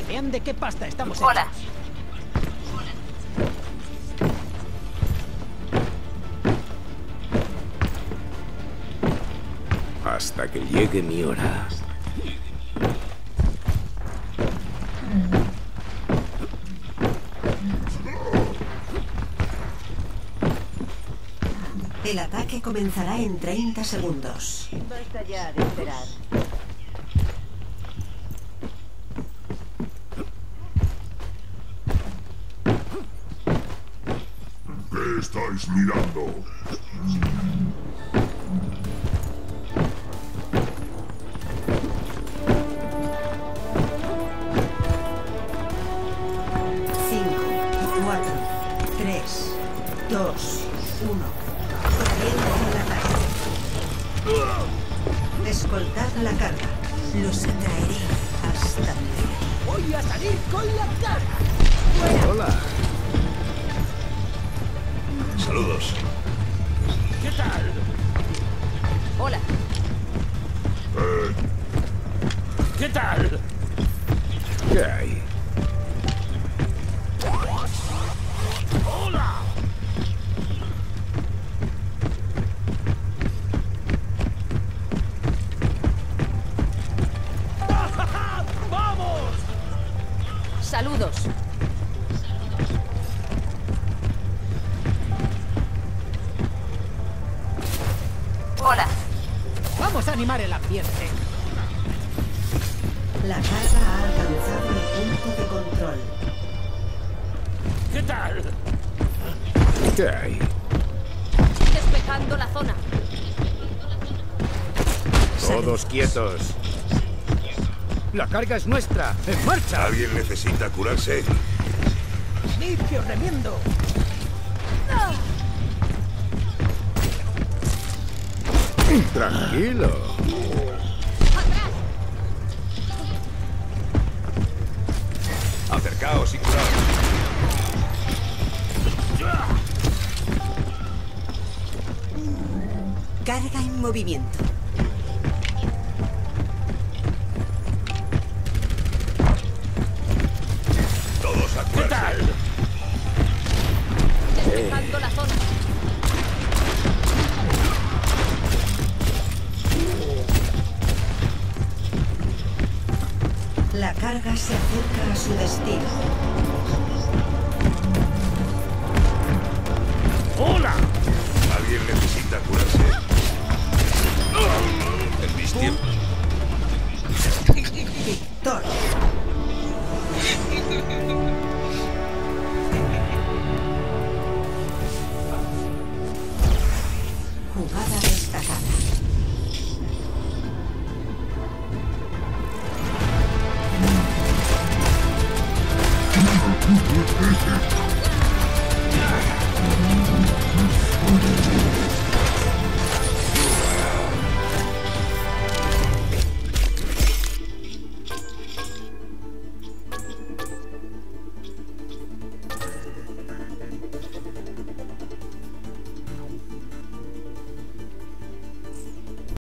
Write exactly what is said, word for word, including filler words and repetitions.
Vean de qué pasta estamos hechos. Hola. Hasta que llegue mi hora. El ataque comenzará en treinta segundos. Basta ya de esperar. ¿Qué estáis mirando? cinco, cuatro, tres, dos, uno. Comienza el ataque. Escoltad la carga. Los atraeré hasta mi fin. Voy a salir con la cara. Hola. Saludos. ¿Qué tal? Hola. Eh, ¿Qué tal? ¿Qué hay? ¡Hola! ¡Vamos! Saludos. Hola. Vamos a animar el ambiente. La carga ha alcanzado el punto de control. ¿Qué tal? ¿Qué hay? Despejando la zona. Todos quietos. La carga es nuestra. ¡En marcha! ¿Alguien necesita curarse? ¡Limpio, remiendo! Tranquilo. Acercaos y curaos. Carga en movimiento. Todos a ¿Qué curarse. tal? Despejando la zona. La carga se acerca a su destino. ¡Hola! ¿Alguien necesita curarse? En mis tiempos. Victoria.